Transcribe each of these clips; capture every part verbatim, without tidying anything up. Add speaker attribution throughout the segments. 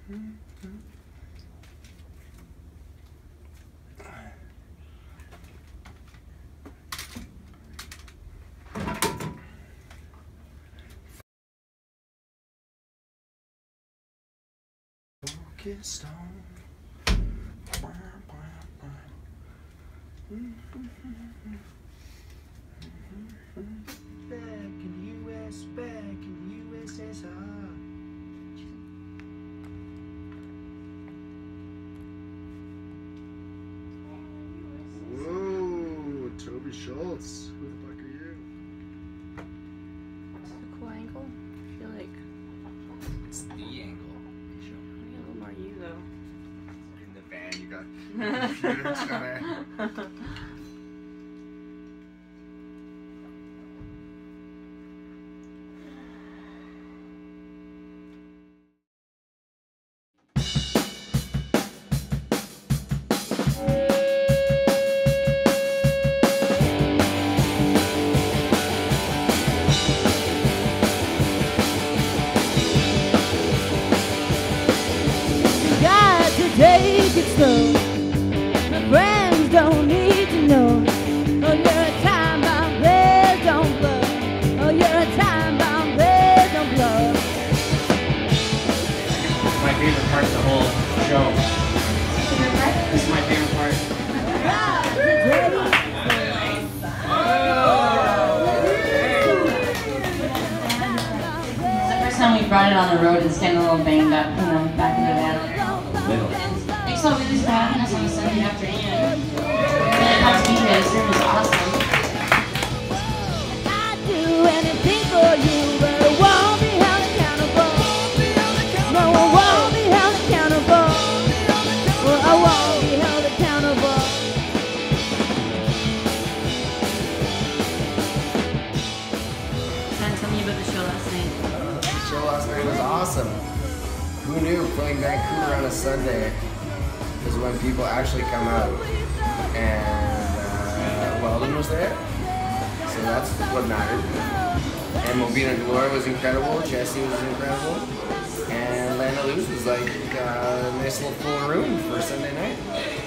Speaker 1: Focused on. Back in the U S, back in the U S S R. Whoa, Toby Schultz. Who the fuck are you?
Speaker 2: Is it a cool angle? I feel like
Speaker 1: It's the angle.
Speaker 2: I need a little more you though.
Speaker 1: In the van, you got computers on there.
Speaker 3: Take it slow. My friends don't need to know. Oh, you're a time bomb, please don't blow. Oh, you're a time bomb, please don't blow.
Speaker 4: This is my favorite part of the whole show. This is my favorite part.
Speaker 5: It's the first time we brought it on the road and it's getting a little banged up, you know, back in the van. Thanks so Wheelies for having us on a Sunday afternoon. Really helped me here. This room is awesome.
Speaker 3: I'd do anything for you, but I won't be held accountable. No, I won't be held accountable. Well, I won't be held accountable.
Speaker 5: Can tell me about the show last night.
Speaker 1: Uh, the show last night was awesome. Who knew playing Vancouver on a Sunday is when people actually come out, and uh, Weldon was there, so that's what mattered. And Mobina Gloria was incredible, Jesse was incredible, and Lana Lous was like uh, a nice little full room for Sunday night.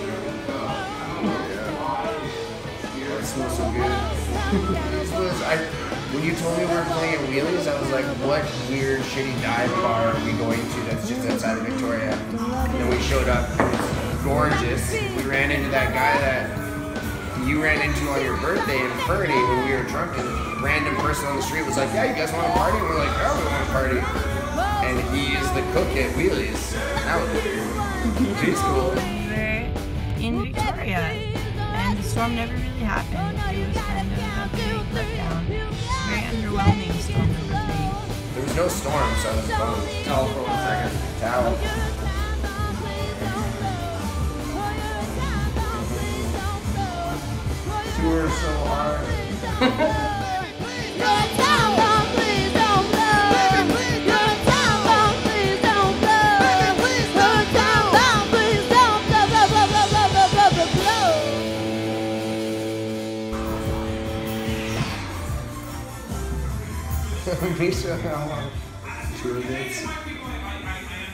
Speaker 1: Yeah, it smells so good. This was, I, when you told me we were playing at Wheelies, I was like, what weird, shitty dive bar are we going to that's just outside of Victoria? And then we showed up, it was gorgeous. We ran into that guy that you ran into on your birthday in Ferdy when we were drunk, and a random person on the street was like, yeah, you guys want to party? And we're like, yeah, we want to party. And he is the cook at Wheelies. That was weird. He's cool.
Speaker 2: We were in Victoria, and the storm never really happened. It was kind of a big letdown. Very underwhelming storm number three.
Speaker 1: There was no storm, so it was fun.
Speaker 4: Towel for one second.
Speaker 1: Towel.
Speaker 4: Tour so hard.
Speaker 1: Miesha, how long? Two minutes.